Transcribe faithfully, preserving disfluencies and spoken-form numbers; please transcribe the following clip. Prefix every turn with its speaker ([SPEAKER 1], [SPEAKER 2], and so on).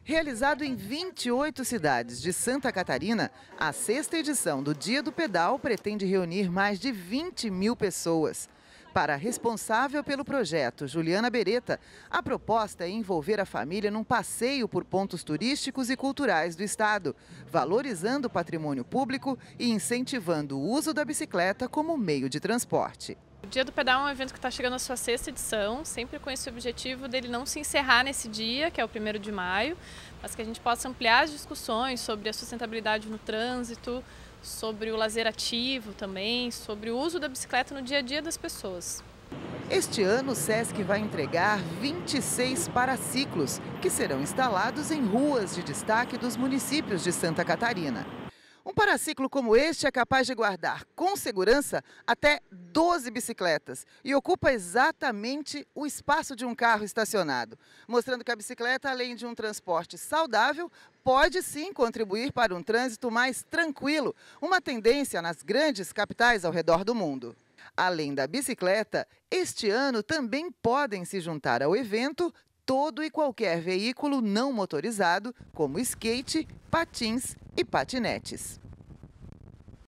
[SPEAKER 1] Realizado em vinte e oito cidades de Santa Catarina, a sexta edição do Dia do Pedal pretende reunir mais de vinte mil pessoas. Para a responsável pelo projeto, Juliana Beretta, a proposta é envolver a família num passeio por pontos turísticos e culturais do estado, valorizando o patrimônio público e incentivando o uso da bicicleta como meio de transporte.
[SPEAKER 2] O Dia do Pedal é um evento que está chegando à sua sexta edição, sempre com esse objetivo dele não se encerrar nesse dia, que é o primeiro de maio, mas que a gente possa ampliar as discussões sobre a sustentabilidade no trânsito, sobre o lazer ativo também, sobre o uso da bicicleta no dia a dia das pessoas.
[SPEAKER 1] Este ano, o Sesc vai entregar vinte e seis paraciclos, que serão instalados em ruas de destaque dos municípios de Santa Catarina. Um paraciclo como este é capaz de guardar com segurança até doze bicicletas e ocupa exatamente o espaço de um carro estacionado, mostrando que a bicicleta, além de um transporte saudável, pode sim contribuir para um trânsito mais tranquilo, uma tendência nas grandes capitais ao redor do mundo. Além da bicicleta, este ano também podem se juntar ao evento todo e qualquer veículo não motorizado, como skate, patins e patinetes.